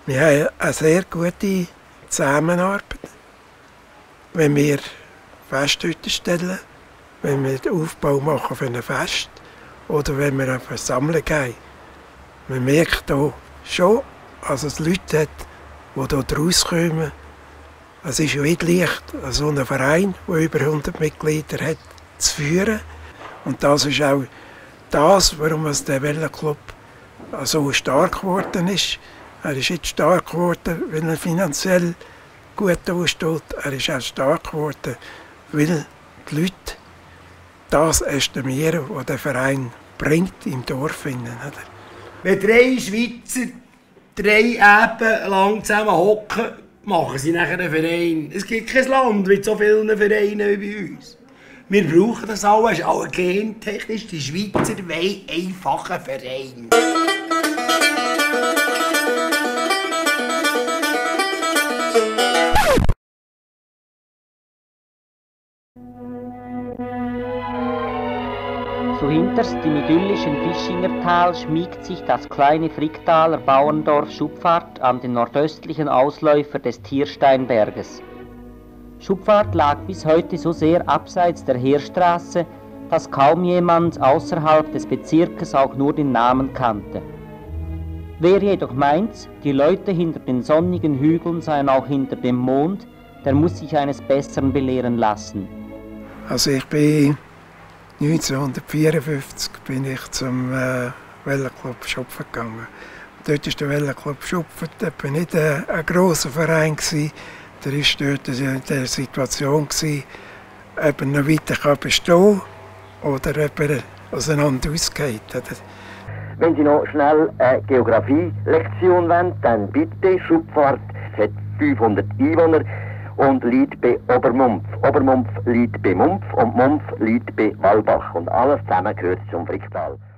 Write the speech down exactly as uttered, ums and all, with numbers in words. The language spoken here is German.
Wir haben eine sehr gute Zusammenarbeit. Wenn wir Festhütten stellen, wenn wir den Aufbau machen für ein Fest oder wenn wir eine Versammlung haben. Man merkt hier schon, dass es Leute hat, die hier rauskommen. Es ist ja nicht leicht, so einen Verein, der über hundert Mitglieder hat, zu führen. Und das ist auch das, warum der Wellenclub so stark geworden ist. Er ist nicht stark geworden, weil er finanziell gut dasteht. Er ist auch stark geworden, weil die Leute das estimieren, was der Verein bringt im Dorf. Wenn drei Schweizer drei Eben lang zusammen hocken, machen sie nachher einen Verein. Es gibt kein Land mit so vielen Vereinen wie bei uns. Wir brauchen das alles, ist auch gentechnisch. Die Schweizer wollen einfach einen Verein. Zuhinterst im idyllischen Fischingertal schmiegt sich das kleine Fricktaler Bauerndorf Schupfart an den nordöstlichen Ausläufer des Tiersteinberges. Schupfart lag bis heute so sehr abseits der Heerstraße, dass kaum jemand außerhalb des Bezirkes auch nur den Namen kannte. Wer jedoch meint, die Leute hinter den sonnigen Hügeln seien auch hinter dem Mond, der muss sich eines Besseren belehren lassen. Also ich bin neunzehnhundertvierundfünfzig bin ich zum äh, Wellenclub Schupfen gegangen. Dort ist der Wellenclub Schupfen etwa nicht ein, ein grosser Verein gewesen. Der war dort in der Situation gewesen, ob er noch weiter bestehen kann oder ob er auseinander ausgeht. Wenn Sie noch schnell eine Geografie-Lektion wollen, dann bitte. Schupfart hat fünfhundert Einwohner und liegt bei Obermumpf. Obermumpf liegt bei Mumpf und Mumpf liegt bei Walbach. Und alles zusammen gehört zum Fricktal.